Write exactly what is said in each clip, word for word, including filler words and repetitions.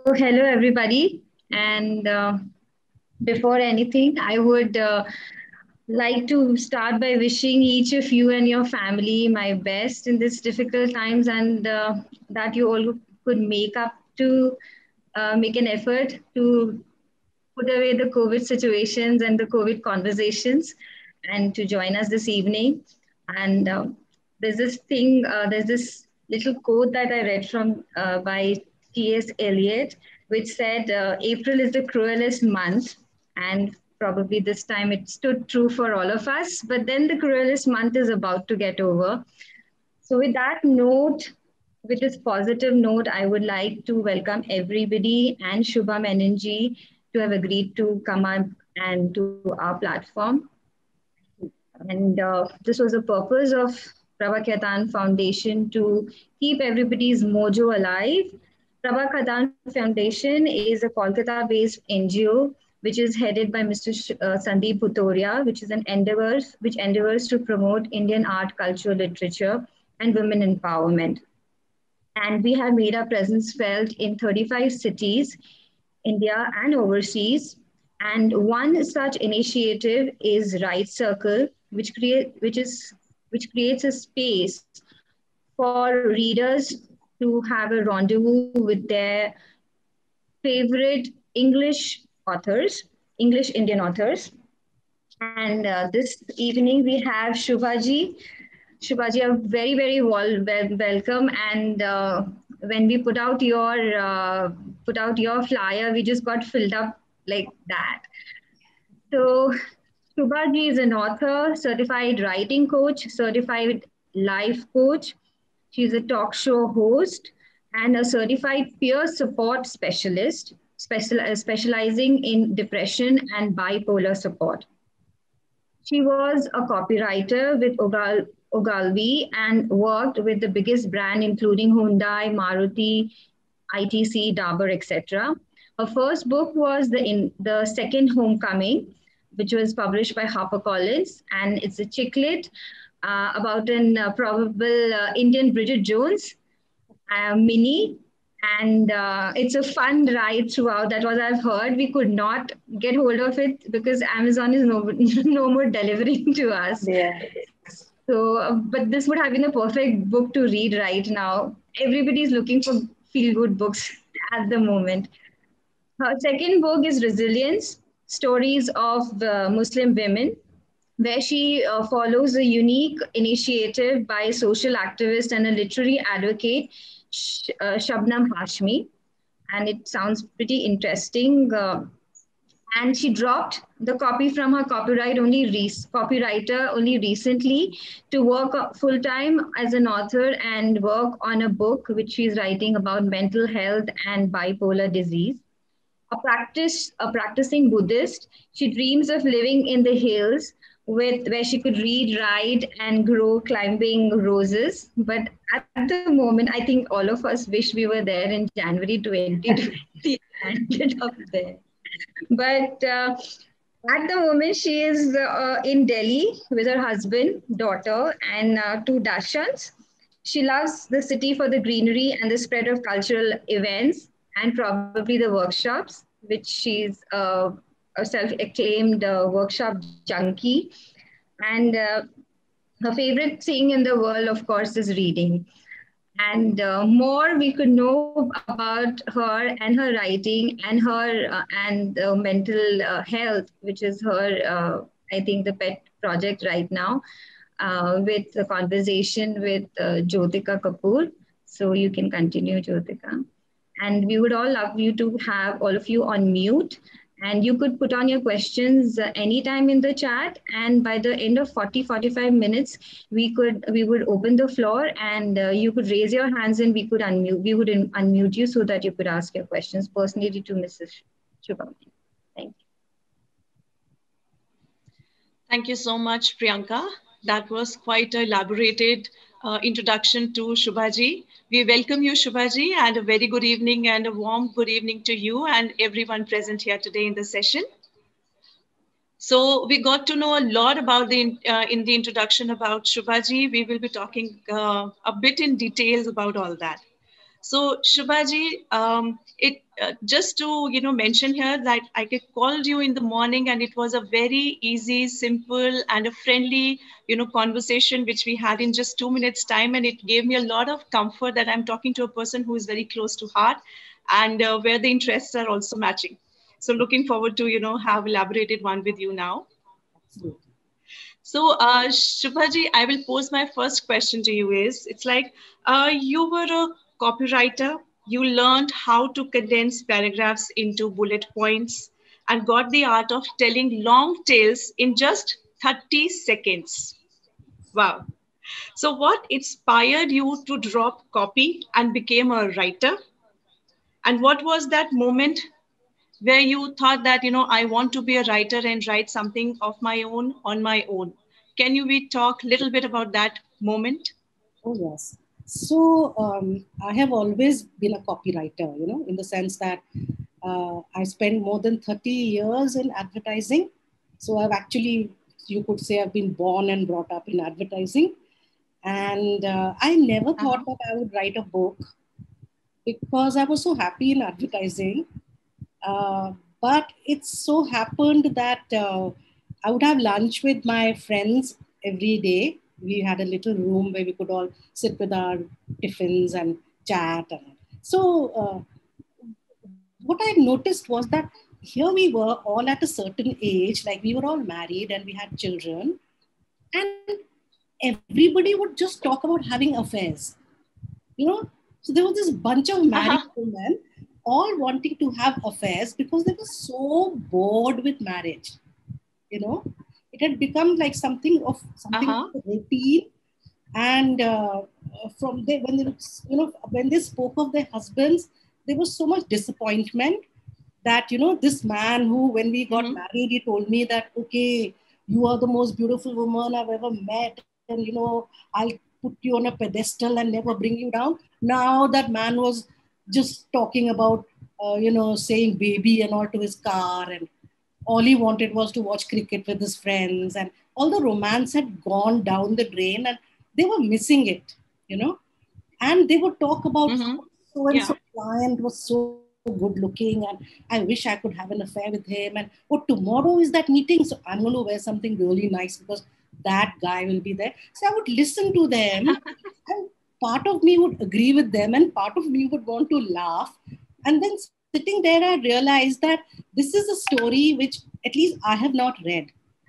hello everybody. And uh, before anything, I would uh, like to start by wishing each of you and your family my best in these difficult times, and uh, that you all could make up to uh, make an effort to put away the COVID situations and the COVID conversations and to join us this evening. And uh, there's this thing, uh, there's this little quote that I read from uh, by T S. Eliot, which said, uh, April is the cruelest month. And probably this time it stood true for all of us. But then the cruelest month is about to get over. So, with that note, with this positive note, I would like to welcome everybody and Shubham Energy to have agreed to come up and to our platform. And uh, this was the purpose of Prabha Khaitan Foundation to keep everybody's mojo alive. Prabha Khaitan Foundation is a Kolkata-based N G O which is headed by Mister Sh- uh, Sandeep Bhutoria, which is an endeavors which endeavors to promote Indian art, culture, literature, and women empowerment. And we have made our presence felt in thirty-five cities, India and overseas. And one such initiative is Right Circle, which create which is which creates a space for readers to have a rendezvous with their favorite English authors, English Indian authors. And uh, this evening we have Shubhaji. Shubhaji, a very, very well, well, welcome. And uh, when we put out your uh, put out your flyer, we just got filled up like that. So Shubhaji is an author, certified writing coach, certified life coach. She's a talk show host and a certified peer support specialist, special, uh, specializing in depression and bipolar support. She was a copywriter with Ogal, Ogilvy and worked with the biggest brand, including Hyundai, Maruti, I T C, Dabur, et cetera. Her first book was the in the Second Homecoming, which was published by HarperCollins, and it's a chicklet uh, about an uh, probable uh, Indian Bridget Jones uh, mini, and uh, it's a fun ride throughout. That was I've heard. We could not get hold of it because Amazon is no, no more delivering to us. Yeah. So, uh, but this would have been a perfect book to read right now. Everybody's looking for feel good books at the moment. Her second book is Resilience, Stories of uh, Muslim Women, where she uh, follows a unique initiative by a social activist and a literary advocate, Sh- uh, Shabnam Hashmi. And it sounds pretty interesting. Uh, and she dropped the copy from her copyright only re- copywriter only recently to work full time as an author and work on a book which she's writing about mental health and bipolar disease. A practice a practicing Buddhist, she dreams of living in the hills with where she could read, write, and grow climbing roses. But at the moment, I think all of us wish we were there in January twenty twenty and ended up there. But uh, at the moment, she is uh, in Delhi with her husband, daughter, and uh, two Dashans. She loves the city for the greenery and the spread of cultural events and probably the workshops, which she's uh, a self acclaimed uh, workshop junkie. And uh, her favorite thing in the world, of course, is reading. And uh, more we could know about her and her writing and her uh, and uh, mental uh, health, which is her, uh, I think, the pet project right now, uh, with the conversation with uh, Jyotika Kapoor. So you can continue, Jyotika. And we would all love you to have all of you on mute. And you could put on your questions uh, anytime in the chat. And by the end of forty, forty-five minutes, we could we would open the floor and uh, you could raise your hands and we could unmute we would un- unmute you so that you could ask your questions personally to Missus Shubham. Thank you. Thank you so much, Priyanka. That was quite a elaborated uh, introduction to Shubhaji. We welcome you, Shubhaji, and a very good evening and a warm good evening to you and everyone present here today in the session. So we got to know a lot about the uh, in the introduction about Shubhaji. We will be talking uh, a bit in details about all that. So Shubhaji, um, it uh, just to you know mention here that I called you in the morning, and it was a very easy, simple, and a friendly you know conversation which we had in just two minutes time, and it gave me a lot of comfort that I'm talking to a person who is very close to heart, and uh, where the interests are also matching. So looking forward to you know have elaborated one with you now. Absolutely. So, uh, Shubhaji, I will pose my first question to you is, it's like uh, you were a copywriter, you learned how to condense paragraphs into bullet points and got the art of telling long tales in just thirty seconds. Wow. So what inspired you to drop copy and became a writer? And what was that moment where you thought that you know I want to be a writer and write something of my own on my own? Can you we talk a little bit about that moment? Oh, yes. So um, I have always been a copywriter, you know, in the sense that uh, I spent more than thirty years in advertising. So I've actually, you could say, I've been born and brought up in advertising. And uh, I never thought Uh-huh. that I would write a book because I was so happy in advertising. Uh, but it so happened that uh, I would have lunch with my friends every day. We had a little room where we could all sit with our tiffins and chat. And so, uh, what I noticed was that here we were all at a certain age, like we were all married and we had children, and everybody would just talk about having affairs, you know. So there was this bunch of married Uh-huh. women all wanting to have affairs because they were so bored with marriage, you know. It had become like something of something Uh-huh. routine. And uh, from they when they, you know, when they spoke of their husbands, there was so much disappointment that, you know, this man who, when we got Mm-hmm. married, he told me that, okay, you are the most beautiful woman I've ever met, and, you know, I'll put you on a pedestal and never bring you down. Now that man was just talking about, uh, you know, saying baby and all to his car, and all he wanted was to watch cricket with his friends, and all the romance had gone down the drain, and they were missing it, you know. And they would talk about Mm-hmm. how so and Yeah. so client was so good looking, and I wish I could have an affair with him, and oh, tomorrow is that meeting, so I'm going to wear something really nice because that guy will be there. So I would listen to them, and part of me would agree with them and part of me would want to laugh. And then sitting there, I realized that this is a story which at least I have not read.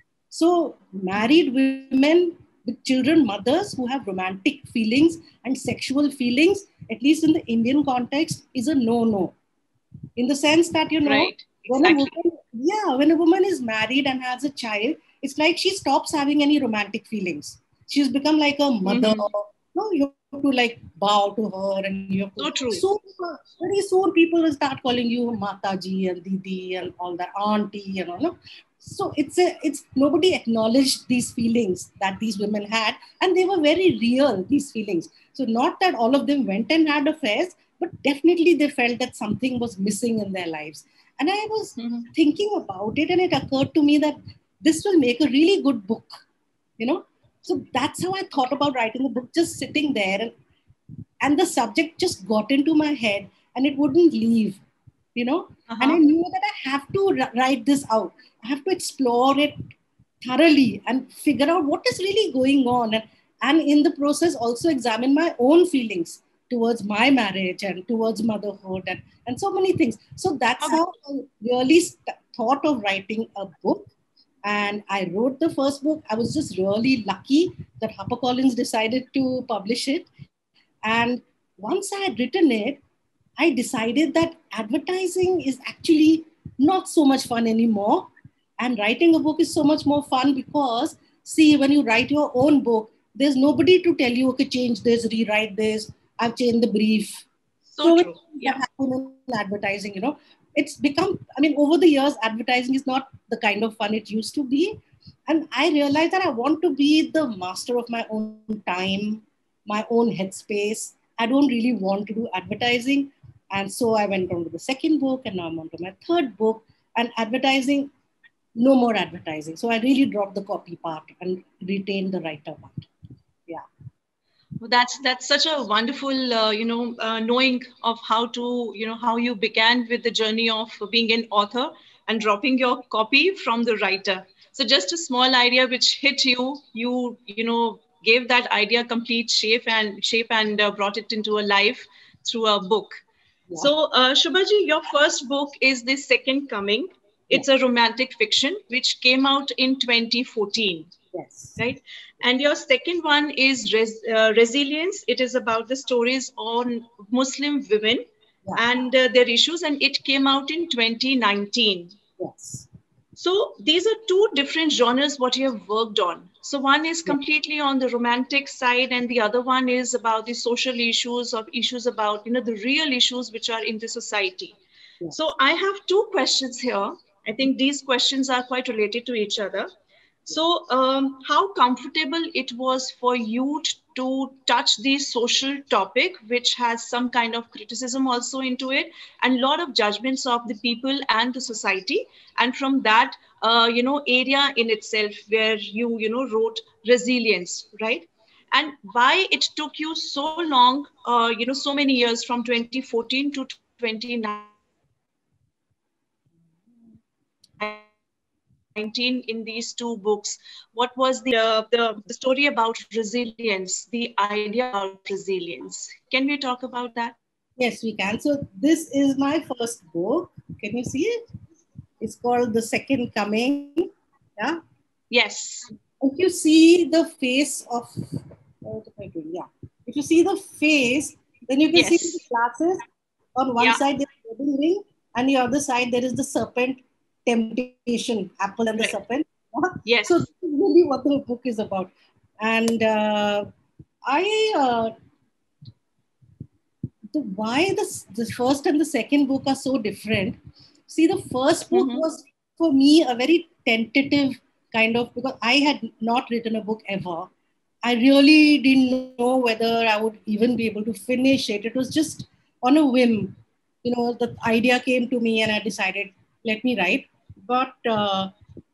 So, married women with children, mothers who have romantic feelings and sexual feelings, at least in the Indian context, is a no no. In the sense that, you know, Right. when a Exactly. woman, yeah, when a woman is married and has a child, it's like she stops having any romantic feelings. She's become like a mother. Mm-hmm. No, you have to like bow to her, and you have to. So true. Soon, very soon, people will start calling you Mataji and Didi and all that, auntie and all. No? So it's a, it's nobody acknowledged these feelings that these women had, and they were very real. These feelings. So not that all of them went and had affairs, but definitely they felt that something was missing in their lives. And I was Mm-hmm. thinking about it, and it occurred to me that this will make a really good book, you know. So that's how I thought Okay. about writing a book, just sitting there, and, and the subject just got into my head and it wouldn't leave, you know. And I Uh-huh. knew that I have to write this out. I have to explore it thoroughly and figure out what is really going on, and, and in the process also examine my own feelings towards my marriage and towards motherhood, and, and so many things. So that's Okay. how I really st- thought of writing a book. And I wrote the first book. I was just really lucky that HarperCollins decided to publish it. And once I had written it, I decided that advertising is actually not so much fun anymore. And writing a book is so much more fun because, see, when you write your own book, there's nobody to tell you, okay, change this, rewrite this, I've changed the brief. So So many true. things that Yeah. happen in advertising, you know. It's become, I mean, over the years, advertising is not the kind of fun it used to be. And I realized that I want to be the master of my own time, my own headspace. I don't really want to do advertising. And so I went on to the second book, and now I'm on to my third book. And advertising, no more advertising. So I really dropped the copy part and retained the writer part. Yeah. That's that's such a wonderful, uh, you know, uh, knowing of how to, you know, how you began with the journey of being an author and dropping your copy from the writer. So just a small idea which hit you, you, you know, gave that idea complete shape and shape and uh, brought it into a life through a book. Yeah. So, uh, Shubhaji, your first book is The Second Coming. It's Yeah. a romantic fiction which came out in twenty fourteen. Yes. Right. And your second one is res, uh, Resilience. It is about the stories on Muslim women Yeah. and uh, their issues, and it came out in twenty nineteen. Yes. So these are two different genres what you have worked on. So one is completely on the romantic side, and the other one is about the social issues, of issues about, you know, the real issues which are in the society. Yeah. So I have two questions here. I think these questions are quite related to each other. So, um, how comfortable it was for you to touch the social topic, which has some kind of criticism also into it, and a lot of judgments of the people and the society, and from that, uh, you know, area in itself where you, you know, wrote Resilience, right? And why it took you so long, uh, you know, so many years from twenty fourteen to twenty nineteen in these two books? What was the uh, the story about resilience, the idea about resilience? Can we talk about that? Yes, we can. So this is my first book. Can you see it? It's called The Second Coming. Yeah. Yes. If you see the face of, what am I doing? Yeah. If you see the face, then you can see the Yes. glasses. On one Yeah. side, there's the wedding ring, and the other side, there is the serpent temptation, apple and the Right. serpent. So Yes. this is really what the book is about. And uh, I, uh, the, why the, the first and the second book are so different. See, the first book Mm-hmm. was for me a very tentative kind of, because I had not written a book ever. I really didn't know whether I would even be able to finish it. It was just on a whim. You know, the idea came to me and I decided, let me write. But uh,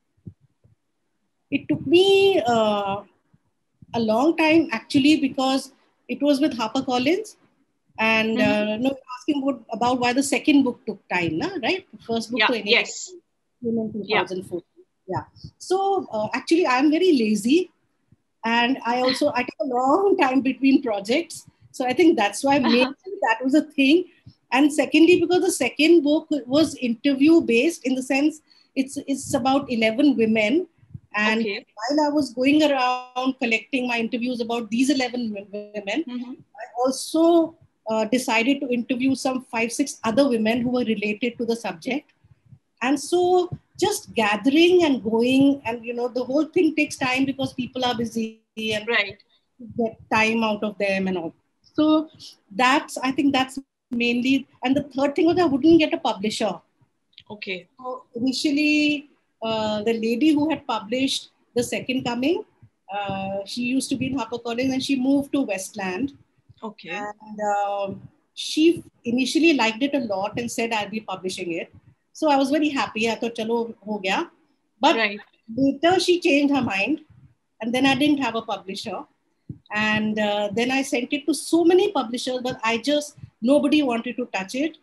it took me uh, a long time actually, because it was with HarperCollins. And Mm-hmm. uh, no, asking about, about why the second book took time, na, right? The first book Yeah. to anyway Yes. came in Yeah. two thousand fourteen. Yeah. So uh, actually, I'm very lazy, and I also I take a long time between projects. So I think that's why maybe that was a thing. And secondly, because the second book was interview based, in the sense it's it's about eleven women. And Okay. while I was going around collecting my interviews about these eleven women, Mm-hmm. I also uh, decided to interview some five, six other women who were related to the subject. And so just gathering and going, and you know, the whole thing takes time because people are busy and Right. get time out of them and all. So that's, I think that's mainly. And the third thing was I wouldn't get a publisher. Okay. So initially, uh, the lady who had published The Second Coming, uh, she used to be in HarperCollins and she moved to Westland. Okay. And um, she initially liked it a lot and said, I'll be publishing it. So I was very happy. I thought, chalo, ho gaya. But Right. later she changed her mind. And then I didn't have a publisher. And uh, then I sent it to so many publishers, but I just, nobody wanted to touch it.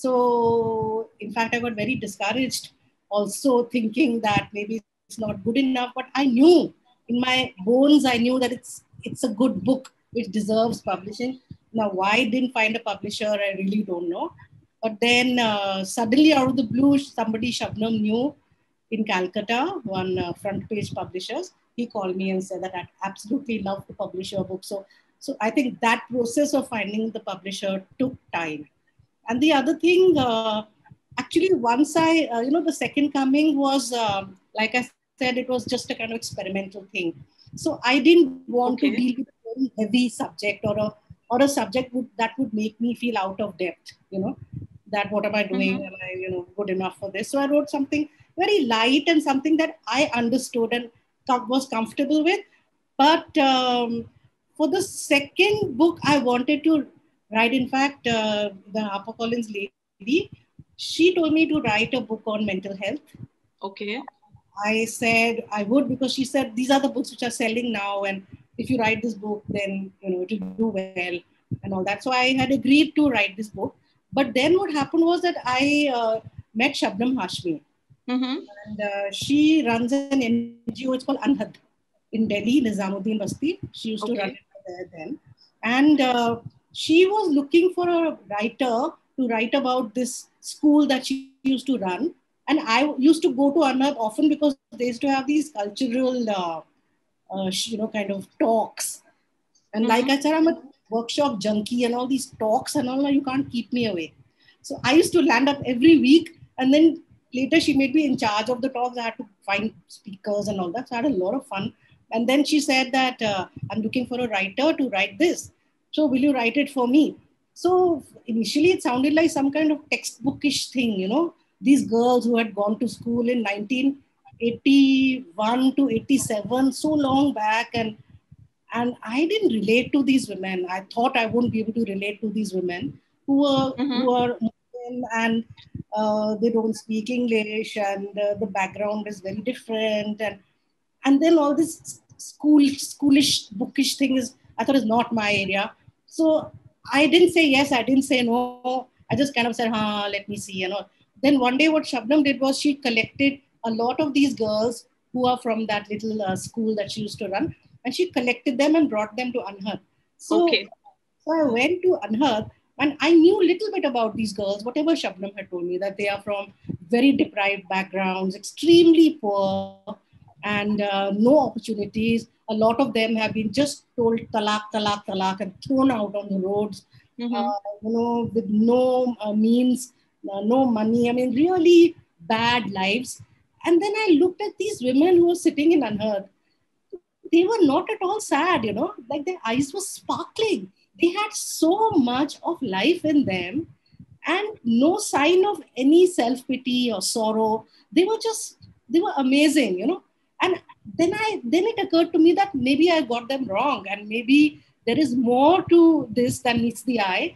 So, in fact, I got very discouraged, also thinking that maybe it's not good enough. But I knew in my bones, I knew that it's it's a good book which deserves publishing. Now, why I didn't find a publisher, I really don't know. But then uh, suddenly, out of the blue, somebody, Shabnam, knew in Calcutta, one uh, front page publishers. He called me and said that I'd absolutely love to publish your book. So, so I think that process of finding the publisher took time. And the other thing, uh, actually, once I, uh, you know, the second coming was, um, like I said, it was just a kind of experimental thing. So I didn't want to deal Okay. with a very heavy subject, or a or a subject would, that would make me feel out of depth. You know, that what am I doing? Mm-hmm. Am I, you know, good enough for this? So I wrote something very light and something that I understood and com- was comfortable with. But um, for the second book, I wanted to write. In fact, uh, the HarperCollins lady, she told me to write a book on mental health. Okay. I said I would, because she said these are the books which are selling now, and if you write this book, then, you know, it will do well and all that. So I had agreed to write this book. But then what happened was that I uh, met Shabnam Hashmi. Mm-hmm. And uh, she runs an N G O, it's called Anhad in Delhi, Nizamuddin Basti. She used to Okay. run it there then. And uh, she was looking for a writer to write about this school that she used to run. And I used to go to Anhad often because they used to have these cultural, uh, uh, you know, kind of talks. And Mm-hmm. like I said, I'm a workshop junkie and all these talks and all, you can't keep me away. So I used to land up every week, and then later she made me in charge of the talks. I had to find speakers and all that. So I had a lot of fun. And then she said that uh, I'm looking for a writer to write this. So will you write it for me? So initially it sounded like some kind of textbookish thing, you know, these girls who had gone to school in nineteen eighty-one to eighty-seven, so long back. And and I didn't relate to these women. I thought I wouldn't be able to relate to these women who are Mm-hmm. who are Muslim, and uh, they don't speak English, and uh, the background is very different, and and then all this school schoolish bookish thing is, I thought, is not my area. So I didn't say yes, I didn't say no. I just kind of said, "Ha, let me see," you know. Then one day, what Shabnam did was she collected a lot of these girls who are from that little uh, school that she used to run, and she collected them and brought them to Anhad. So, Okay. so I went to Anhad, and I knew a little bit about these girls, whatever Shabnam had told me, that they are from very deprived backgrounds, extremely poor, and uh, no opportunities. A lot of them have been just told talak, talak, talak, and thrown out on the roads, Mm-hmm. uh, you know, with no uh, means, uh, no money. I mean, really bad lives. And then I looked at these women who were sitting in Anhad. They were not at all sad, you know, like their eyes were sparkling. They had so much of life in them, and no sign of any self pity or sorrow. They were just, they were amazing, you know. And then I, then it occurred to me that maybe I got them wrong, and maybe there is more to this than meets the eye.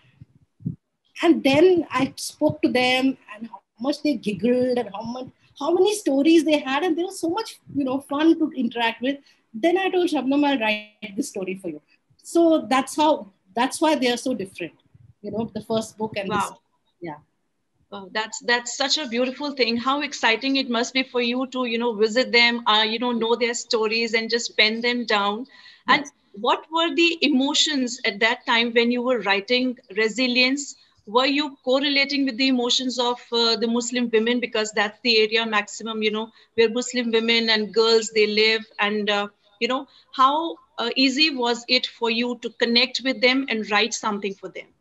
And then I spoke to them, and how much they giggled, and how much, how many stories they had, and there was so much, you know, fun to interact with. Then I told Shabnam, I'll write this story for you. So that's how, that's why they are so different. You know, the first book and this, Wow. yeah. Oh, that's that's such a beautiful thing. How exciting it must be for you to, you know, visit them, uh, you know, know their stories and just pen them down. And Yes. what were the emotions at that time when you were writing Resilience? Were you correlating with the emotions of uh, the Muslim women, because that's the area maximum, you know, where Muslim women and girls they live, and uh, you know, how uh, easy was it for you to connect with them and write something for them?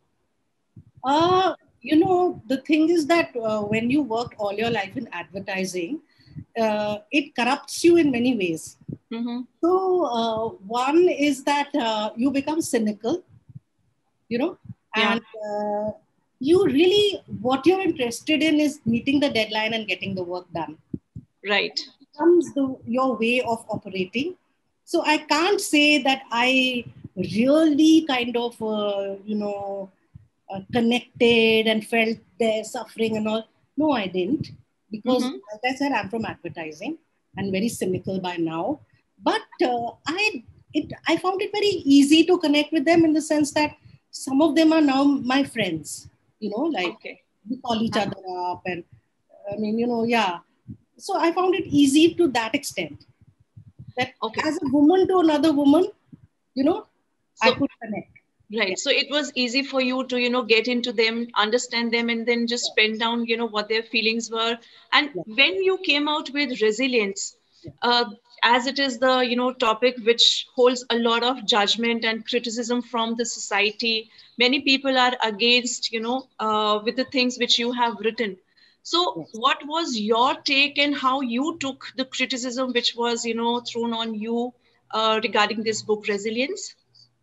Uh, you know, the thing is that uh, when you work all your life in advertising, uh, it corrupts you in many ways. Mm-hmm. So, uh, one is that uh, you become cynical, you know, Yeah, and uh, you really, what you're interested in is meeting the deadline and getting the work done. right. Becomes the, your way of operating. So I can't say that I really kind of, uh, you know, uh, connected and felt their suffering and all. No, I didn't. Because, Mm-hmm. like I said, I'm from advertising and very cynical by now. But uh, I, it, I found it very easy to connect with them in the sense that some of them are now my friends. You know, like Okay. we call each Uh-huh. other up, and I mean, you know, yeah. So I found it easy to that extent that Okay. as a woman to another woman, you know, I So, could connect. Yeah. right. So it was easy for you to, you know, get into them, understand them, and then just Yeah. pen down, you know, what their feelings were. And Yeah. when you came out with Resilience, Yeah. uh, as it is the, you know, topic which holds a lot of judgment and criticism from the society, many people are against, you know, uh, with the things which you have written. So Yes. what was your take, and how you took the criticism which was, you know, thrown on you uh, regarding this book, Resilience?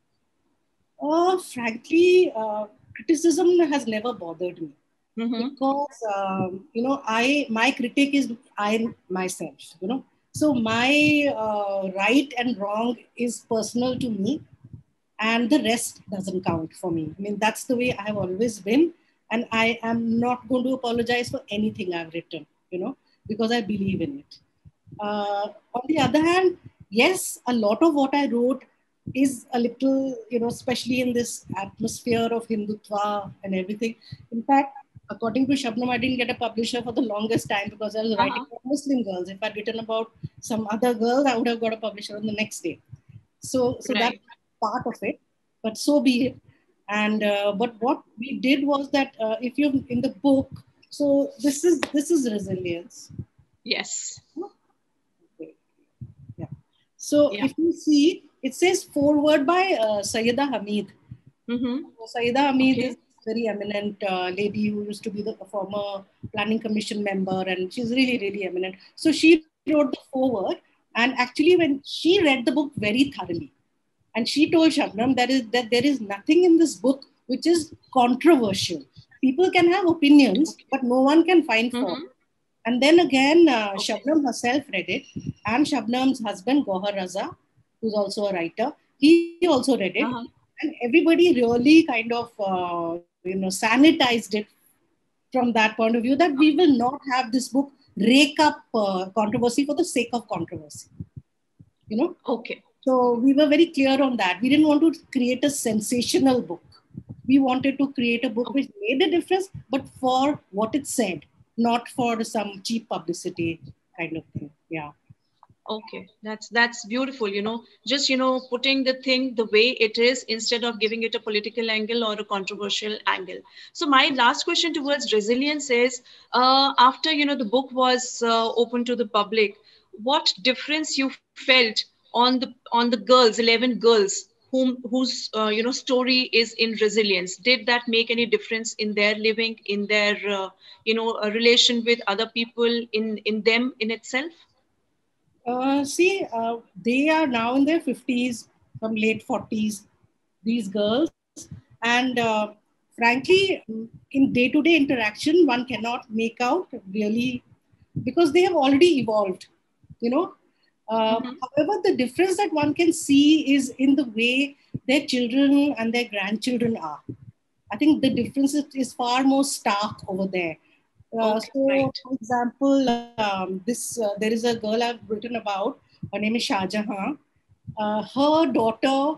Uh, frankly, uh, criticism has never bothered me Mm-hmm. because um, you know, I, my critic is I myself. You know, so my uh, right and wrong is personal to me, and the rest doesn't count for me. I mean, that's the way I have always been, and I am not going to apologize for anything I've written, you know, because I believe in it. Uh, on the other hand, yes, a lot of what I wrote is a little, you know, especially in this atmosphere of Hindutva and everything. In fact, according to Shabnam, I didn't get a publisher for the longest time because I was Uh-huh. writing about Muslim girls. If I'd written about some other girls, I would have got a publisher on the next day. So, so Right. that's part of it, but so be it. And uh, but what we did was that uh, if you in the book, so this is this is resilience. Yes. Yeah. So Yeah. if you see, it says foreword by uh, Sayyida Hamid. Mm-hmm. So Sayyida Hamid Okay. is a very eminent uh, lady who used to be the former planning commission member, and she's really, really eminent. So she wrote the foreword, and actually, when she read the book very thoroughly, and she told Shabnam that is that there is nothing in this book which is controversial. People can have opinions, Okay. but no one can find fault. Mm-hmm. And then again, uh, Okay. Shabnam herself read it, and Shabnam's husband, Gohar Raza, who's also a writer, he also read it. Uh-huh. And everybody really kind of, uh, you know, sanitized it from that point of view that we will not have this book rake up uh, controversy for the sake of controversy. You know? Okay. So we were very clear on that. We didn't want to create a sensational book. We wanted to create a book Okay. which made a difference, but for what it said, not for some cheap publicity kind of thing. Yeah. Okay, that's that's beautiful. You know, just you know, putting the thing the way it is instead of giving it a political angle or a controversial angle. So my last question towards resilience is, uh, after you know the book was uh, open to the public, what difference you felt on the on the girls, eleven girls whom whose uh, you know story is in resilience? Did that make any difference in their living, in their uh, you know a relation with other people, in in them in itself? Uh, see, uh, they are now in their fifties, from late forties, these girls. And uh, frankly, in day to day interaction, one cannot make out really because they have already evolved, you know. Uh, Mm-hmm. however, the difference that one can see is in the way their children and their grandchildren are. I think the difference is, is far more stark over there. Uh, Okay, so, right. for example, um, this uh, there is a girl I've written about. Her name is Shah Jahan. Uh, her daughter,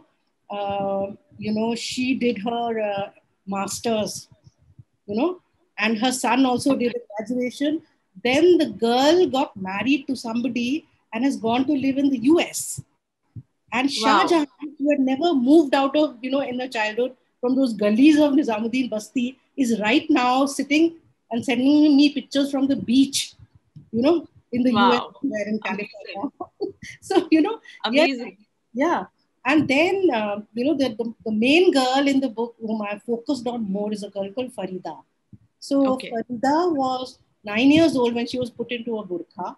uh, you know, she did her uh, masters, you know, and her son also did Okay. a graduation. Then the girl got married to somebody and has gone to live in the U S. And Shah Jahan, Wow. who had never moved out of, you know, in her childhood from those gullies of Nizamuddin Basti, is right now sitting and sending me pictures from the beach, you know, in the U S, Wow. there in Amazing. California. So, you know, yes, Amazing. yeah. And then, uh, you know, the, the, the main girl in the book whom I focused on more is a girl called Farida. So Okay. Farida was nine years old when she was put into a burqa.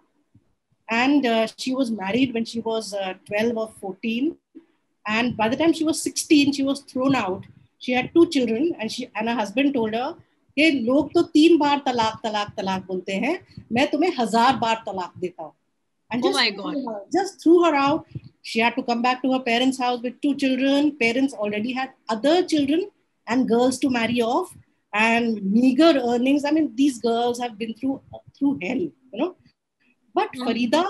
And uh, she was married when she was uh, twelve or fourteen. And by the time she was sixteen, she was thrown out. She had two children, and she and her husband told her, "Hey, लोग तो तीन बार तलाक तलाक तलाक बोलते हैं, मैं तुम्हें हजार बार तलाक देता हूँ." And Oh just my God. threw her, just threw her out. She had to come back to her parents' house with two children. Parents already had other children and girls to marry off, and meager earnings. I mean, these girls have been through through hell, you know. But Farida Mm-hmm.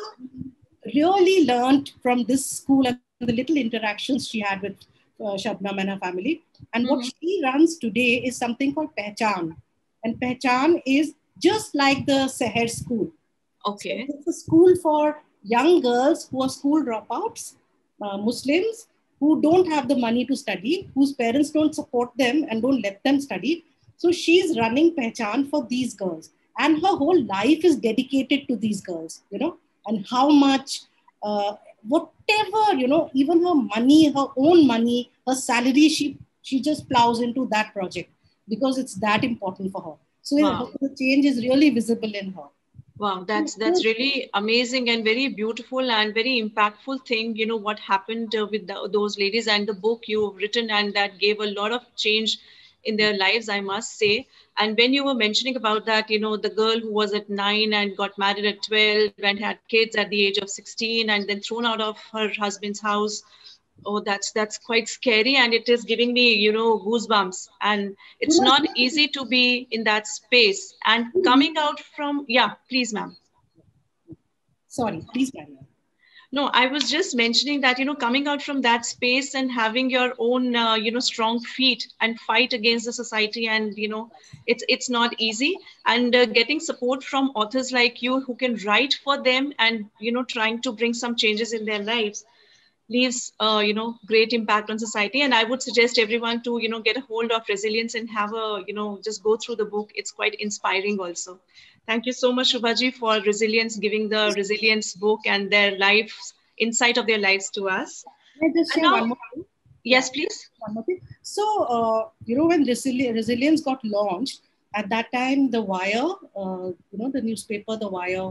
really learned from this school and the little interactions she had with uh, Shabnam and her family. And what Mm-hmm. she runs today is something called Pehchan. And Pehchan is just like the Seher school. So Okay. it's a school for young girls who are school dropouts, uh, Muslims who don't have the money to study, whose parents don't support them and don't let them study. So she's running Pehchan for these girls. And her whole life is dedicated to these girls, you know, and how much, uh, whatever, you know, even her money, her own money, her salary, she, she just plows into that project because it's that important for her. So Wow. the change is really visible in her. Wow, that's that's really amazing and very beautiful and very impactful thing. You know what happened uh, with the, those ladies and the book you've written, and that gave a lot of change in their lives, I must say. And when you were mentioning about that, you know, the girl who was at nine and got married at twelve and had kids at the age of sixteen and then thrown out of her husband's house. Oh, that's that's quite scary, and it is giving me, you know, goosebumps. And You it's must not easy to be in that space. And coming out from, yeah, please, ma'am. Sorry, please carry on. No, I was just mentioning that, you know, coming out from that space and having your own, uh, you know, strong feet and fight against the society, and, you know, it's it's not easy. And uh, getting support from authors like you who can write for them and, you know, trying to bring some changes in their lives leaves, uh, you know, great impact on society. And I would suggest everyone to, you know, get a hold of Resilience and have a, you know, just go through the book. It's quite inspiring also. Thank you so much, Shubhaji, for Resilience, giving the Resilience book and their lives, insight of their lives to us. Can I just And share now, one more thing? yes, Yeah, please. one more thing. So, uh, you know, when Resili- Resilience got launched, at that time, The Wire, uh, you know, the newspaper, The Wire.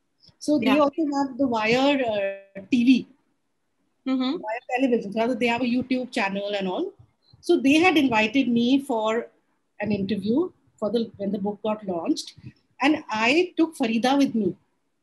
So they Yeah. also have The Wire uh, T V, Mm-hmm. Wire television. So they have a YouTube channel and all. So they had invited me for an interview for the when the book got launched, and I took Farida with me.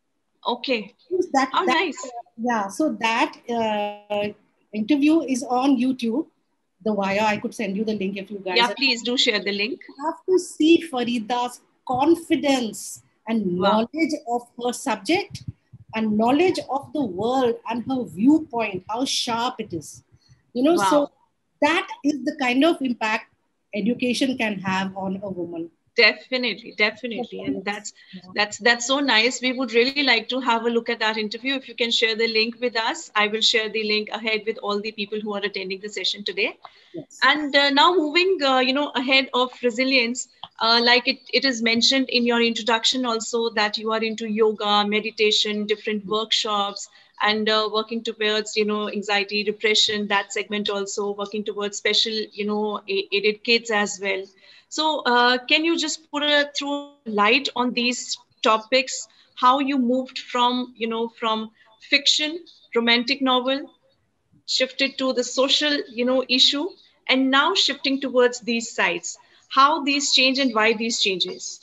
Okay. That Oh, that nice. yeah. So that uh, interview is on YouTube. The Wire. I could send you the link if you guys Yeah, are. please do share the link. You have to see Farida's confidence and Wow. knowledge of her subject and knowledge of the world and her viewpoint, how sharp it is. You know, so Wow. that is the kind of impact education can have on a woman. Definitely, definitely. And that's that's that's so nice. We would really like to have a look at that interview. If you can share the link with us, I will share the link ahead with all the people who are attending the session today. Yes. And uh, now moving, uh, you know, ahead of Resilience, uh, like it, it is mentioned in your introduction also that you are into yoga, meditation, different workshops, and uh, working towards, you know, anxiety, depression, that segment also, working towards special, you know, a- aided kids as well. So uh, can you just put a throw light on these topics, how you moved from, you know, from fiction, romantic novel, shifted to the social, you know, issue, and now shifting towards these sides, how these change and why these changes?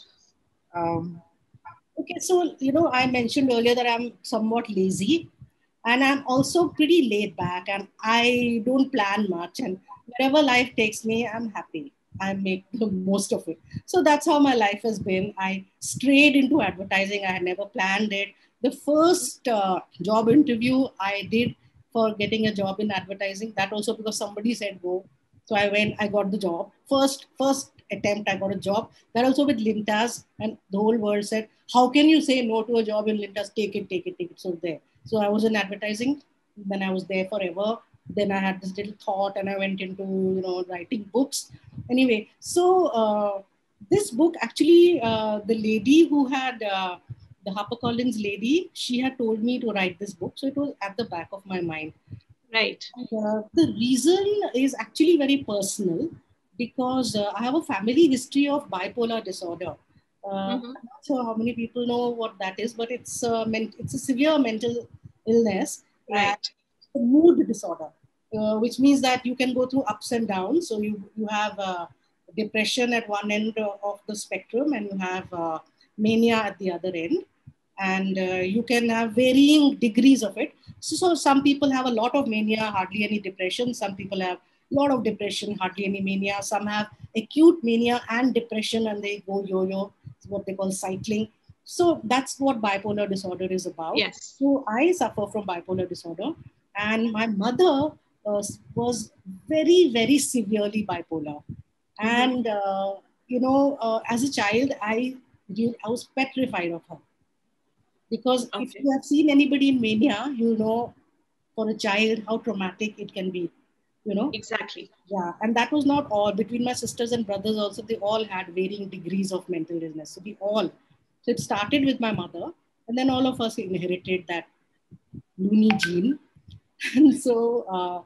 Um, okay, so you know, I mentioned earlier that I'm somewhat lazy, and I'm also pretty laid back, and I don't plan much. And wherever life takes me, I'm happy. I make the most of it. So that's how my life has been. I strayed into advertising. I had never planned it. The first uh, job interview I did for getting a job in advertising, that also because somebody said go. So I went, I got the job. First, first attempt, I got a job. That also with Lintas, and the whole world said, how can you say no to a job in Lintas? Take it, take it, take it. So there. So I was in advertising. Then I was there forever. Then I had this little thought, and I went into you know writing books. Anyway, so uh, this book actually, uh, the lady who had uh, the HarperCollins lady, she had told me to write this book. So it was at the back of my mind. Right. Uh, the reason is actually very personal because uh, I have a family history of bipolar disorder. Uh, Mm-hmm. I'm not sure how many people know what that is, but it's a, men- it's a severe mental illness and Right. a mood disorder, uh, which means that you can go through ups and downs. So you, you have uh, depression at one end of the spectrum and you have uh, mania at the other end. And uh, you can have varying degrees of it. So, so some people have a lot of mania, hardly any depression. Some people have a lot of depression, hardly any mania. Some have acute mania and depression and they go yo-yo. It's what they call cycling. So that's what bipolar disorder is about. Yes. So I suffer from bipolar disorder, and my mother uh, was very, very severely bipolar. Mm-hmm. And uh, you know, uh, as a child, I I was petrified of her because if Okay. you have seen anybody in mania, you know, for a child how traumatic it can be. You know, Exactly. yeah, and that was not all. Between my sisters and brothers, also, they all had varying degrees of mental illness. So we all. So it started with my mother, and then all of us inherited that loony gene. And so, uh,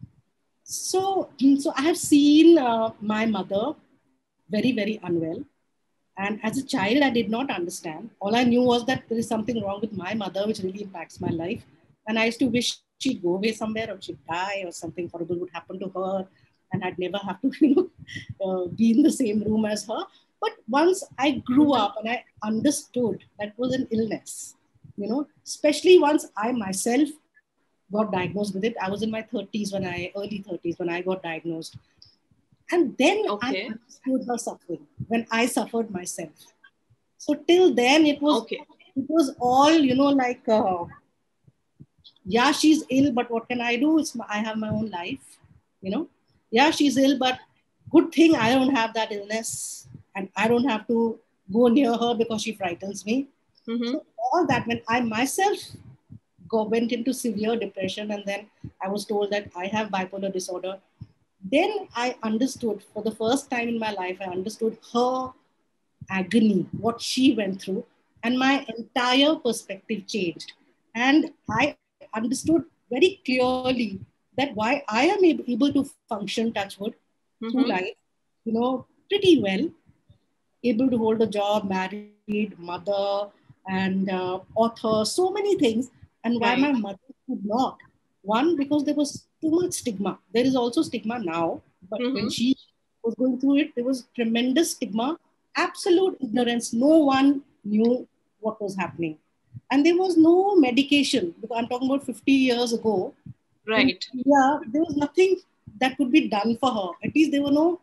so, so I have seen uh, my mother very, very unwell. And as a child, I did not understand. All I knew was that there is something wrong with my mother, which really impacts my life. And I used to wish she'd go away somewhere or she'd die or something horrible would happen to her. And I'd never have to, you know, uh, be in the same room as her. But once I grew Mm-hmm. up and I understood that was an illness, you know, especially once I myself got diagnosed with it. I was in my thirties when I, early thirties when I got diagnosed. And then I Okay. understood her suffering when I suffered myself. So till then, it was Okay. it was all you know like uh, Yeah, she's ill, but what can I do? It's my, I have my own life, you know. Yeah, she's ill, but good thing I don't have that illness, and I don't have to go near her because she frightens me. Mm-hmm. So all that, when I myself go, went into severe depression, and then I was told that I have bipolar disorder, then I understood for the first time in my life, I understood her agony, what she went through, and my entire perspective changed. And I understood very clearly that why I am able to function, touchwood, through Mm-hmm. life, you know, pretty well, able to hold a job, married, mother, and uh, author, so many things. And why my Right. mother could not. One, because there was too much stigma. There is also stigma now, but when Mm-hmm. she was going through it, there was tremendous stigma, absolute ignorance. No one knew what was happening. And there was no medication, because I'm talking about fifty years ago. In Right. India, there was nothing that could be done for her. At least there were no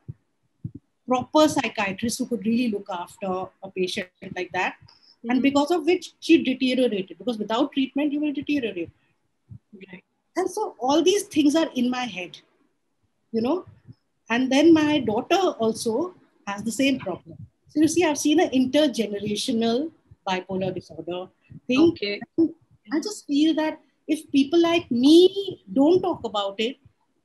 proper psychiatrist who could really look after a patient like that. And Mm-hmm. because of which she deteriorated, because without treatment, you will deteriorate. Right. And so all these things are in my head, you know. And then my daughter also has the same problem. So you see, I've seen an intergenerational bipolar disorder thing. Okay. And I just feel that if people like me don't talk about it,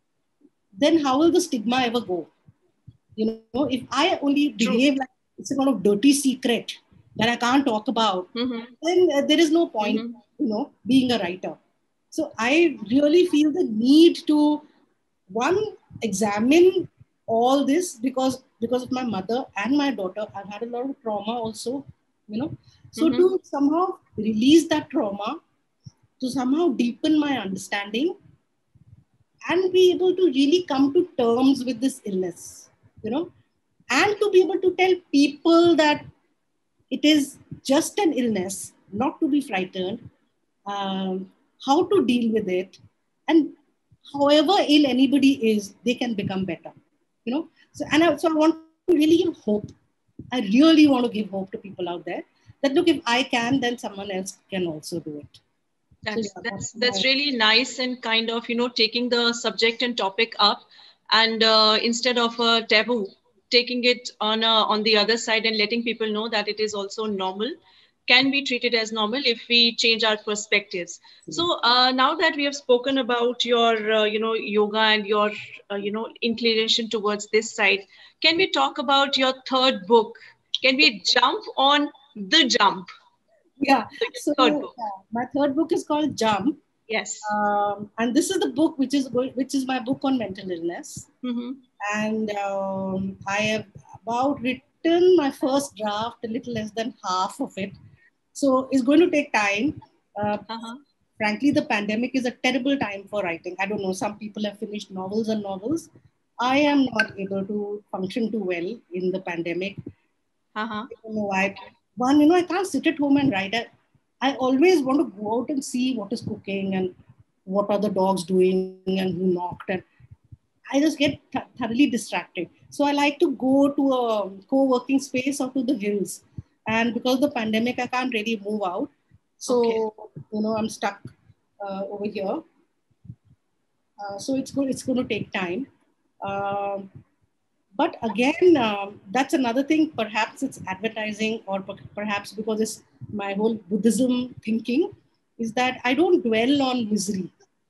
then how will the stigma ever go? You know, if I only behave True. like it's a kind of dirty secret that I can't talk about, Mm-hmm. then uh, there is no point, Mm-hmm. you know, being a writer. So I really feel the need to, one, examine all this, because because of my mother and my daughter, I've had a lot of trauma also, you know. So Mm-hmm. to somehow release that trauma, to somehow deepen my understanding, and be able to really come to terms with this illness, you know, and to be able to tell people that it is just an illness, not to be frightened, um, how to deal with it, and however ill anybody is, they can become better, you know. So, and I, so I want to really give hope. I really want to give hope to people out there that look, if I can, then someone else can also do it. So That's yeah, that's that's my that's really nice and kind of, you know, taking the subject and topic up, and uh, instead of a taboo, taking it on a, on the other side and letting people know that it is also normal, can be treated as normal if we change our perspectives. So uh, now that we have spoken about your uh, you know, yoga and your uh, you know, inclination towards this side, can we talk about your third book? Can we jump on the jump? yeah. So So your third book. uh, my third book is called Jump. Yes. Um, and this is the book which is going, which is my book on mental illness. Mm-hmm. And um, I have about written my first draft, a little less than half of it. So it's going to take time. Uh, Uh-huh. Frankly, the pandemic is a terrible time for writing. I don't know, some people have finished novels and novels. I am not able to function too well in the pandemic. Uh-huh. I don't know why. One, you know, I can't sit at home and write. I, I always want to go out and see what is cooking and what are the dogs doing and who knocked. And I just get th- thoroughly distracted. So I like to go to a co-working space or to the hills. And because of the pandemic, I can't really move out. Okay. So, you know, I'm stuck uh, over here. Uh, so it's good. It's going to take time. Um, but again, um, that's another thing. Perhaps it's advertising, or per- perhaps because it's my whole Buddhism thinking, is that I don't dwell on misery.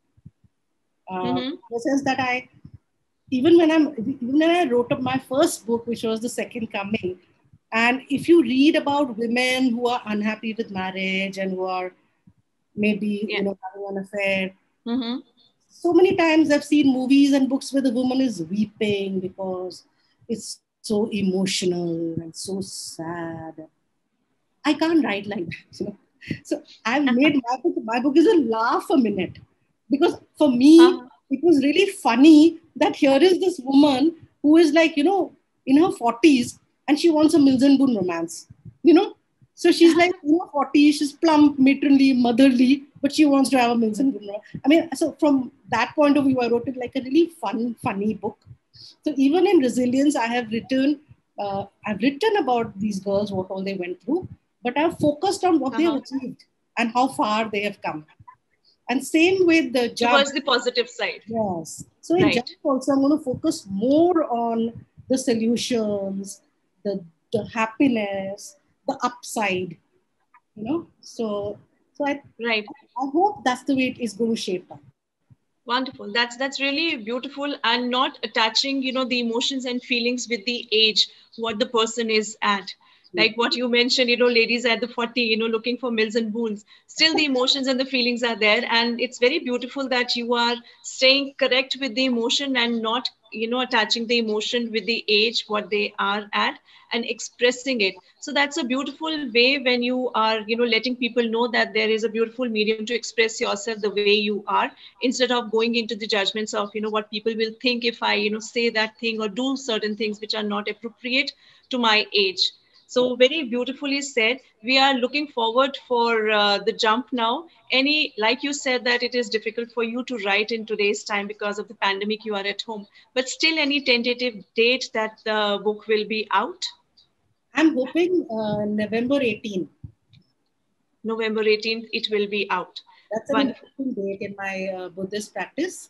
Uh, Mm-hmm. in the sense that I, even when I'm, even when I wrote up my first book, which was The Second Coming, and if you read about women who are unhappy with marriage and who are maybe, Yeah. you know, having an affair, Mm-hmm. so many times I've seen movies and books where the woman is weeping because it's so emotional and so sad. I can't write like that, you know. So I've made my book, my book is a laugh a minute. Because for me, Uh-huh. it was really funny that here is this woman who is like, you know, in her forties and she wants a Milton Boone romance, you know. So she's like, you know, forty, she's plump, matronly, motherly, but she wants to have a Milton Boone romance. I mean, so from that point of view, I wrote it like a really fun, funny book. So even in Resilience, I have written, uh, I've written about these girls, what all they went through, but I've focused on what they have Uh-huh. achieved and how far they have come. And same with the jump. Towards the positive side. Yes. So in Right. jump also, I'm going to focus more on the solutions, the the happiness, the upside. You know. So so I Right. I hope that's the way it is going to shape up. Wonderful. That's that's really beautiful, and not attaching, you know, the emotions and feelings with the age, what the person is at. Like what you mentioned, you know, ladies at the forty, you know, looking for mills and boons. Still, the emotions and the feelings are there, and it's very beautiful that you are staying correct with the emotion and not, you know, attaching the emotion with the age, what they are at, and expressing it. So that's a beautiful way when you are, you know, letting people know that there is a beautiful medium to express yourself the way you are, instead of going into the judgments of, you know, what people will think if I, you know, say that thing or do certain things which are not appropriate to my age. So very beautifully said. We are looking forward for uh, the jump now. Any, like you said, that it is difficult for you to write in today's time because of the pandemic, you are at home, but still any tentative date that the book will be out? I'm hoping uh, November eighteenth. November eighteenth, it will be out. That's an Wonderful. important date in my uh, Buddhist practice.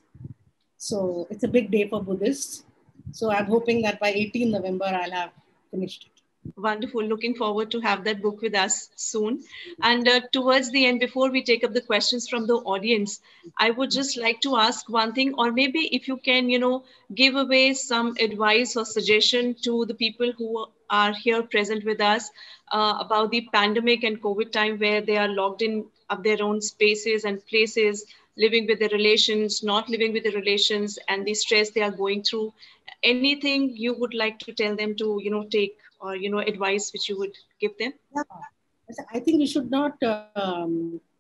So it's a big day for Buddhists. So I'm hoping that by eighteenth November, I'll have finished it. Wonderful. Looking forward to have that book with us soon. And uh, towards the end, before we take up the questions from the audience, I would just like to ask one thing, or maybe if you can, you know, give away some advice or suggestion to the people who are here present with us uh, about the pandemic and COVID time, where they are locked in of their own spaces and places, living with their relations, not living with their relations, and the stress they are going through. Anything you would like to tell them to, you know, take, or, you know, advice which you would give them? Yeah. I think we should not um,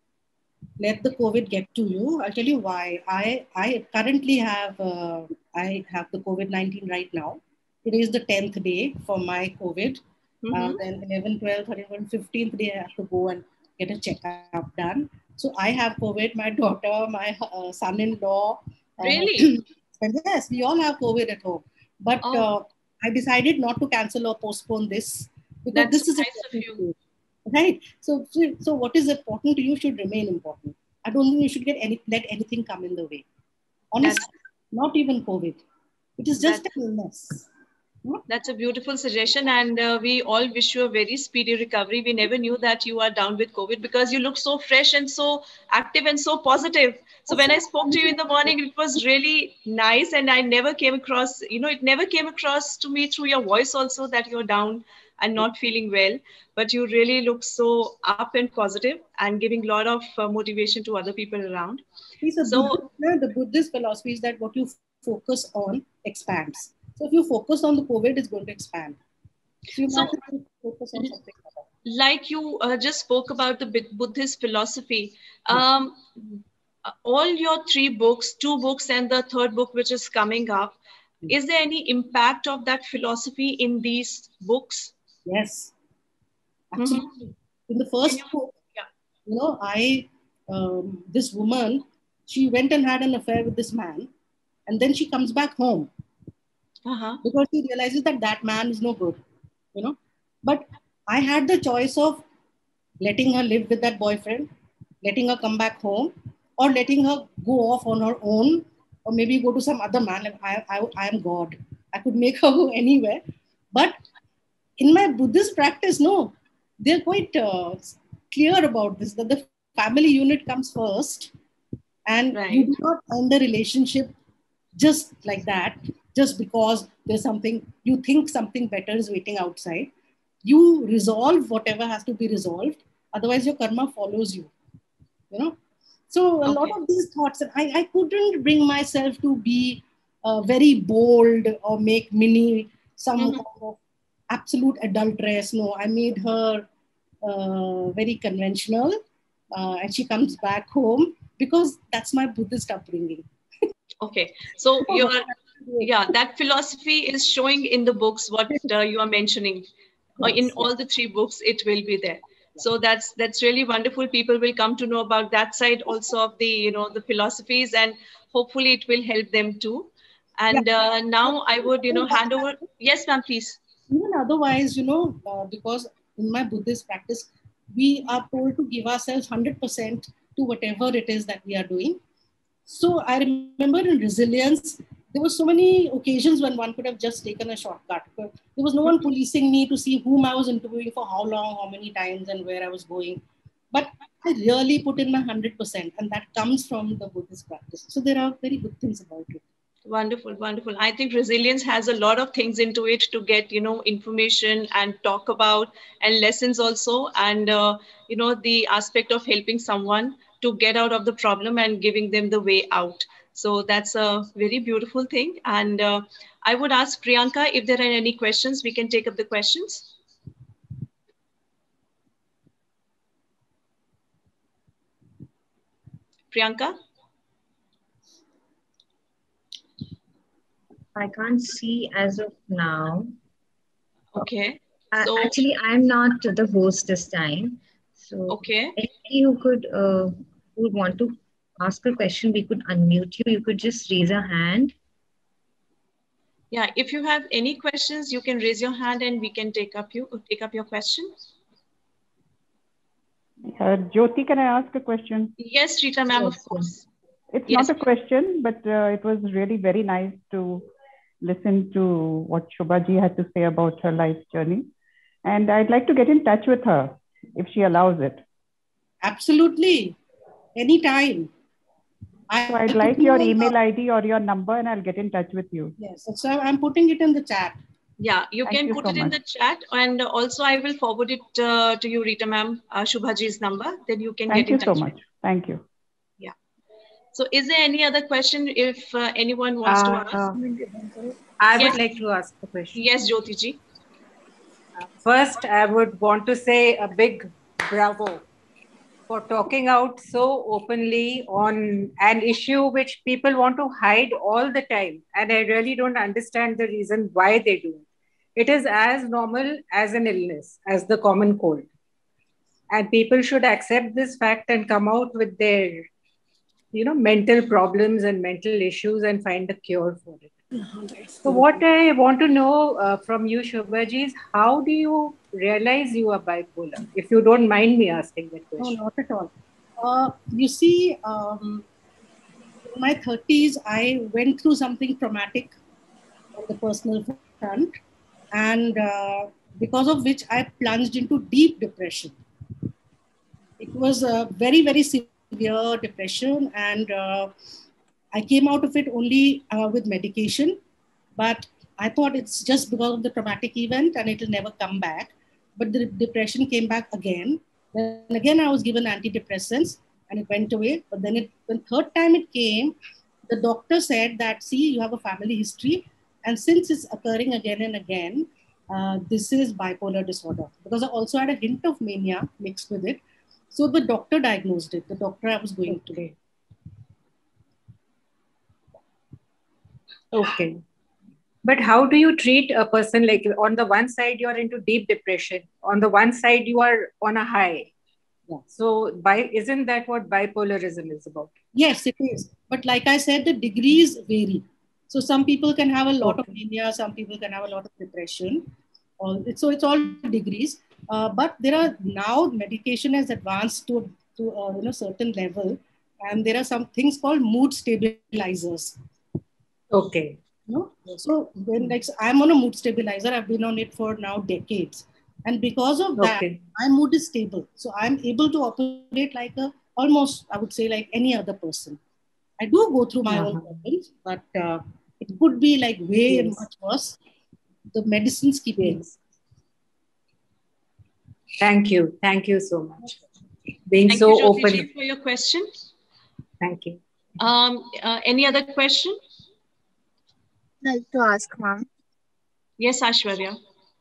let the COVID get to you. I'll tell you why. I I currently have uh, I have the COVID nineteen right now. It is the tenth day for my COVID. Mm-hmm. Uh, then eleven, twelve, thirteen, fifteenth day I have to go and get a checkup done. So I have COVID. My daughter, my uh, son-in-law. Uh, really? And yes, we all have COVID at home. But oh. uh, I decided not to cancel or postpone this because That's this is nice important of you. to you. Right? So, so, so what is important to you should remain important. I don't think you should get any let anything come in the way. Honestly, That's, not even COVID. It is just an illness. That's a beautiful suggestion, and uh, we all wish you a very speedy recovery. We never knew that you are down with COVID because you look so fresh and so active and so positive. So when I spoke to you in the morning, it was really nice, and I never came across, you know, it never came across to me through your voice also that you're down and not feeling well. But you really look so up and positive and giving a lot of uh, motivation to other people around. So, so Buddhist, the Buddhist philosophy is that what you focus on expands. So if you focus on the COVID, it's going to expand. So you so, have to focus on something other. Like you uh, just spoke about the Buddhist philosophy, um, yeah. all your three books, two books and the third book which is coming up, mm-hmm. is there any impact of that philosophy in these books? Yes, absolutely. Mm-hmm. In the first you, book, yeah. you know, I, um, this woman, she went and had an affair with this man, and then she comes back home. Uh-huh. Because she realizes that that man is no good, you know. But I had the choice of letting her live with that boyfriend, letting her come back home, or letting her go off on her own, or maybe go to some other man. Like I, I, I am God. I could make her go anywhere. But in my Buddhist practice, no, they're quite uh, clear about this, that the family unit comes first, and right. you do not end the relationship just like that. Just because there's something, you think something better is waiting outside. You resolve whatever has to be resolved. Otherwise, your karma follows you. You know? So a okay. lot of these thoughts, and I, I couldn't bring myself to be uh, very bold or make Minnie some mm-hmm. kind of absolute adulteress. No, I made her uh, very conventional. Uh, and she comes back home because that's my Buddhist upbringing. Okay. So you are... Yeah, that philosophy is showing in the books what uh, you are mentioning. Yes, in yes. all the three books, it will be there. So that's that's really wonderful. People will come to know about that side also of the, you know, the philosophies, and hopefully it will help them too. And yeah. uh, now I would, you know, hand over. Yes, ma'am, please. Even otherwise, you know, uh, because in my Buddhist practice, we are told to give ourselves one hundred percent to whatever it is that we are doing. So I remember in resilience, there were so many occasions when one could have just taken a shortcut. There was no one policing me to see whom I was interviewing for how long, how many times, and where I was going. But I really put in my one hundred percent, and that comes from the Buddhist practice. So there are very good things about it. Wonderful, wonderful. I think resilience has a lot of things into it to get, you know, information and talk about, and lessons also, and, uh, you know, the aspect of helping someone to get out of the problem and giving them the way out. So that's a very beautiful thing. And uh, I would ask Priyanka if there are any questions, we can take up the questions. Priyanka? I can't see as of now. Okay. Uh, So actually, I'm not the host this time. So okay. anybody who could uh, who would want to ask a question, we could unmute you. You could just raise a hand. Yeah, if you have any questions, you can raise your hand and we can take up you take up your question. Uh, Jyoti, can I ask a question? Yes, Rita ma'am, Yes, of course. It's Yes. not a question, but uh, it was really very nice to listen to what Shubhaji had to say about her life journey. And I'd like to get in touch with her if she allows it. Absolutely. Anytime. I So I'd like your email I D or your number and I'll get in touch with you. Yes, so I'm putting it in the chat. Yeah, you Thank can you put so it in much. the chat, and also I will forward it uh, to you, Rita ma'am, uh, Shubhaji's number. Then you can Thank get in you touch. so much. Thank you. Yeah. So is there any other question if uh, anyone wants Uh, to ask? uh, I Yes. would like to ask a question. Yes, Jyoti ji. Uh, First, I would want to say a big bravo for talking out so openly on an issue which people want to hide all the time. And I really don't understand the reason why they do it. It is as normal as an illness, as the common cold. And people should accept this fact and come out with their, you know, mental problems and mental issues and find a cure for it. So what I want to know uh, from you, Shubhaji, is how do you realize you are bipolar? If you don't mind me asking that question. No, not at all. Uh, you see, um, in my thirties, I went through something traumatic on the personal front, and uh, because of which I plunged into deep depression. It was a very, very severe depression, and uh, I came out of it only uh, with medication. But I thought it's just because of the traumatic event and it'll never come back. But the depression came back again. Then again, I was given antidepressants and it went away. But then it, the third time it came, the doctor said that, see, you have a family history. And since it's occurring again and again, uh, this is bipolar disorder. Because I also had a hint of mania mixed with it. So the doctor diagnosed it, the doctor I was going to. Okay. Okay. But how do you treat a person like on the one side you're into deep depression, on the one side you are on a high? Yeah. So by isn't that what bipolarism is about? Yes, it is. But like I said, the degrees vary. So some people can have a lot Okay. of mania, some people can have a lot of depression. All, so it's all degrees. Uh, but there are now medication has advanced to to a you know certain level, and there are some things called mood stabilizers. Okay. No? So when like I'm on a mood stabilizer, I've been on it for now decades, and because of that, Okay. my mood is stable. So I'm able to operate like a almost I would say like any other person. I do go through my own Uh-huh. problems, but uh, it could be like way Yes. much worse. The medicines keep me. Yes. Thank you. Thank you so much. Being Thank so you, Jyoti open. ji, for your question. Thank you. Um, uh, any other question? I'd like to ask, ma'am. Yes, Ashwarya.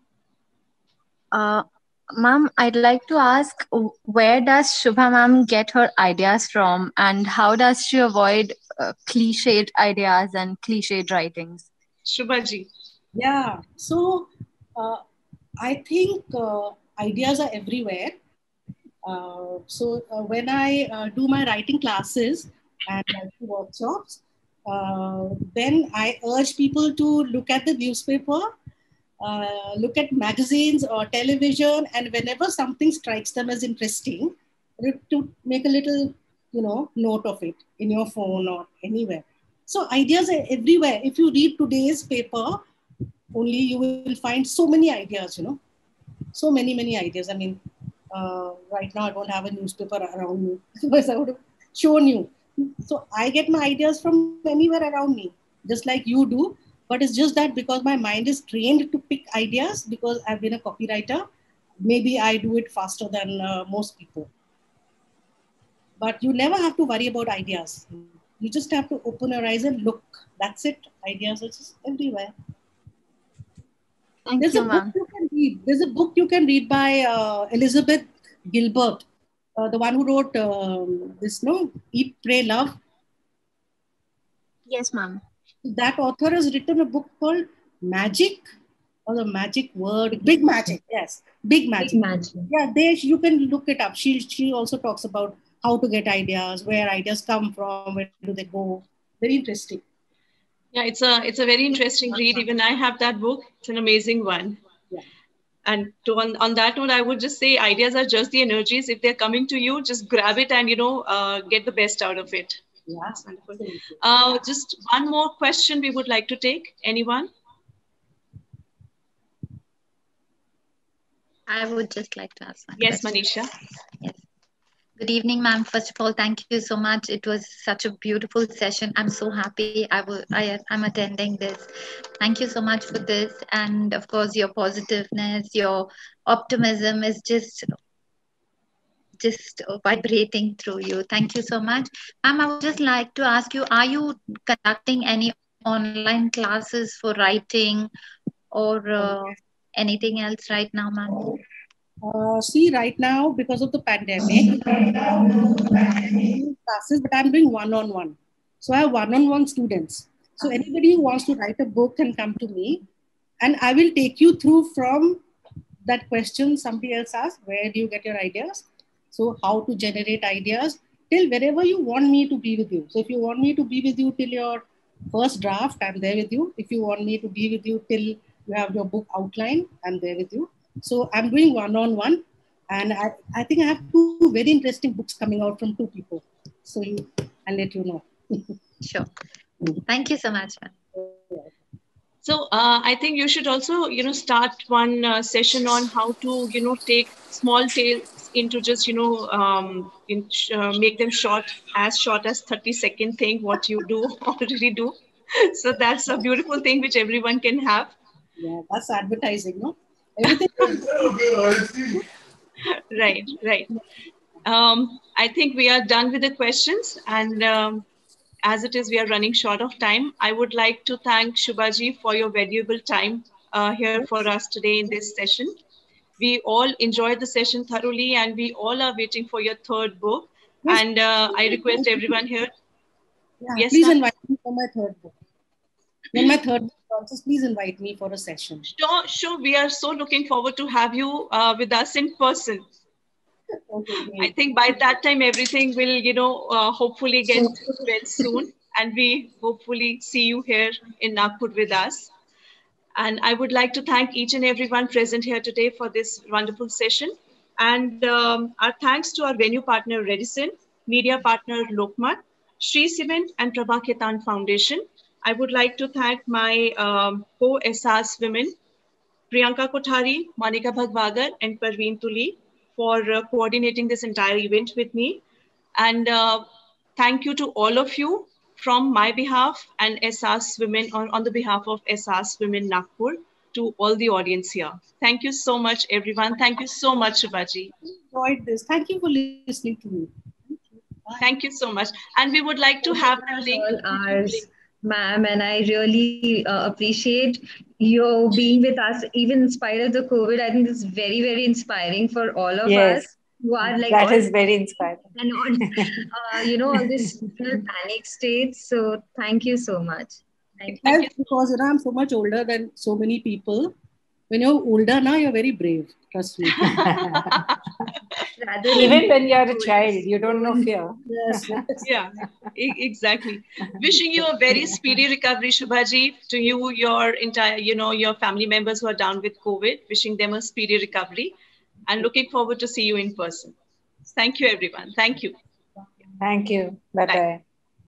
Uh, ma'am, I'd like to ask, w- where does Shubha ma'am get her ideas from, and how does she avoid uh, cliched ideas and cliched writings? Shubhaji. Yeah. So uh, I think uh, ideas are everywhere. Uh, so uh, when I uh, do my writing classes and writing workshops, uh, then I urge people to look at the newspaper, uh, look at magazines or television, and whenever something strikes them as interesting, to make a little you know, note of it in your phone or anywhere. So ideas are everywhere. If you read today's paper, only you will find so many ideas, you know, so many, many ideas. I mean, uh, right now I don't have a newspaper around me, otherwise I would have shown you. So I get my ideas from anywhere around me, just like you do. But it's just that because my mind is trained to pick ideas, because I've been a copywriter, maybe I do it faster than uh, most people. But you never have to worry about ideas. You just have to open your eyes and look. That's it. Ideas are just everywhere. Thank There's you, a book ma'am. you can read. There's a book you can read by uh, Elizabeth Gilbert, uh, the one who wrote um, this, no, Eat, Pray, Love. Yes, ma'am. That author has written a book called Magic, or the Magic Word, Big Magic. Yes, Big Magic. Big Magic. Yeah, there you can look it up. She she also talks about how to get ideas, where ideas come from, where do they go. Very interesting. Yeah, it's a it's a very interesting read. Even I have that book. It's an amazing one. Yeah. And to, on, on that note, I would just say ideas are just the energies. If they're coming to you, just grab it and, you know, uh, get the best out of it. Yeah. That's wonderful. Uh, just one more question we would like to take. Anyone? I would just like to ask one Yes, question. Manisha. Yes. Good evening, ma'am. First of all, thank you so much. It was such a beautiful session. I'm so happy I will, I, I'm attending this. Thank you so much for this. And of course, your positiveness, your optimism is just just vibrating through you. Thank you so much. Ma'am, I would just like to ask you, are you conducting any online classes for writing or uh, anything else right now, ma'am? Uh, see, right now, because of the pandemic, classes, but I'm doing one-on-one. So I have one-on-one students. So anybody who wants to write a book can come to me, and I will take you through from that question somebody else asked, where do you get your ideas? So how to generate ideas till wherever you want me to be with you. So if you want me to be with you till your first draft, I'm there with you. If you want me to be with you till you have your book outline, I'm there with you. So I'm doing one-on-one, and I, I think I have two very interesting books coming out from two people. So you, I'll let you know. Sure. Thank you so much, ma'am. So uh, I think you should also, you know, start one uh, session on how to, you know, take small tales into just, you know, um, in, uh, make them short, as short as thirty second thing, what you do already do. So that's a beautiful thing which everyone can have. Yeah, that's advertising, no? Everything. Right, right. Um, I think we are done with the questions, and um, as it is, we are running short of time. I would like to thank Shubhaji for your valuable time uh, here for us today in this session. We all enjoyed the session thoroughly, and we all are waiting for your third book. Yes. And uh, I request everyone here. Yeah, Yes, please ma'am? invite me for my third book. When my third book launches, please invite me for a session. Sure, sure. We are so looking forward to have you uh, with us in person. Okay, I think by that time, everything will, you know, uh, hopefully get well soon. And we hopefully see you here in Nagpur with us. And I would like to thank each and everyone present here today for this wonderful session. And um, our thanks to our venue partner, Redison, media partner, Lokmat, Sri Cement and Prabha Ketan Foundation. I would like to thank my um, co-S Rs women, Priyanka Kothari, Monica Bhagwagar, and Parveen Tuli for uh, coordinating this entire event with me. And uh, thank you to all of you from my behalf and S Rs Women, on, on the behalf of S Rs Women Nagpur, to all the audience here. Thank you so much, everyone. Thank you so much, Shubhaji. Enjoyed this. Thank you for listening to me. Thank you so much. And we would like to have the link. All ours, ma'am, and I really uh, appreciate you being with us, even in spite of the COVID. I think this is very, very inspiring for all of Yes. us who are like That all is very inspiring. and on, uh, you know, all this panic states. So thank you so much. Thank you. Helps because you know, I'm so much older than so many people. When you're older now, you're very brave. Trust me. Rather Even than- when you're a child, you don't know fear. Yes, yes. Yeah, e- exactly. Wishing you a very speedy recovery, Shubhaji, to you, your entire, you know, your family members who are down with COVID, wishing them a speedy recovery and looking forward to see you in person. Thank you, everyone. Thank you. Thank you. Bye-bye.